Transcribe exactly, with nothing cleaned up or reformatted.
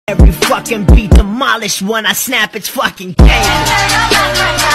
Every fucking beat demolished when I snap, it's fucking chaos.